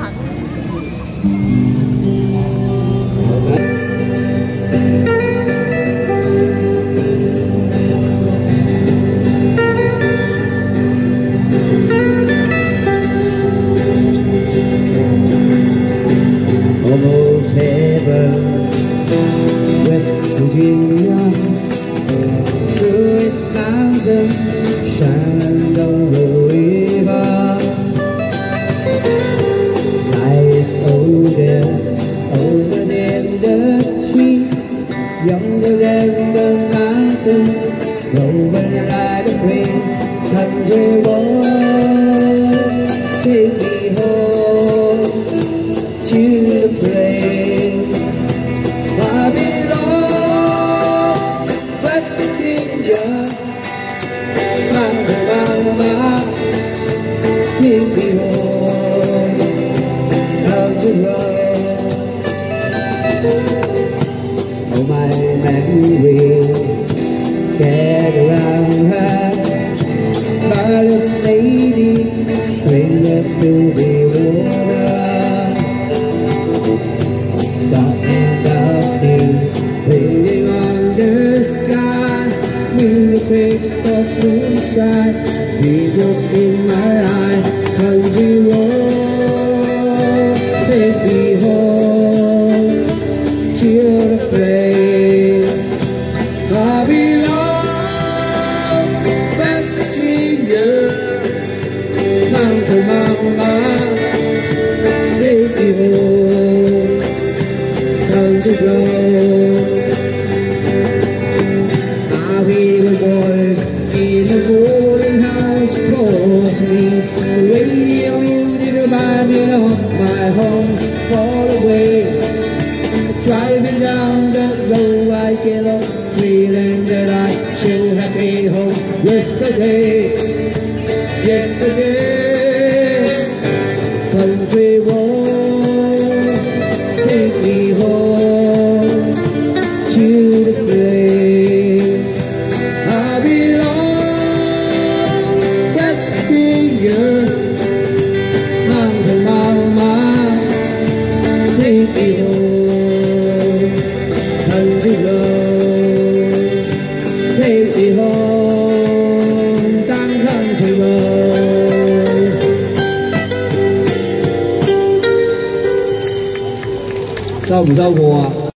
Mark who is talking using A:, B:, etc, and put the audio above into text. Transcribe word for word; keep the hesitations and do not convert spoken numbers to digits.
A: thành.
B: Almost heaven, West Virginia, through its mountains, Shenandoah River lies older, older than the tree, younger than the mountain, over like a prince, country boy, take me home to the place I belong, West Virginia. Mama, mama, take me home, down to road. Oh, my memory, get around her, careless lady, stranger to the water. Dark and dusty, painting on the sky, lunatics of moonshine, Jesus in my eye, country road, take me home to the place I belong, West Virginia, mountain mama, take me home, country road. I hear the boys in the boarding house calls me. The radio music reminds me of my home far away. Driving down that road I get up, feeling that I should have been home yesterday. Yesterday, country road, take me home to the place I belong, West Virginia, mountain mama, take me home, country road, take me home, down country road. Sâu mùa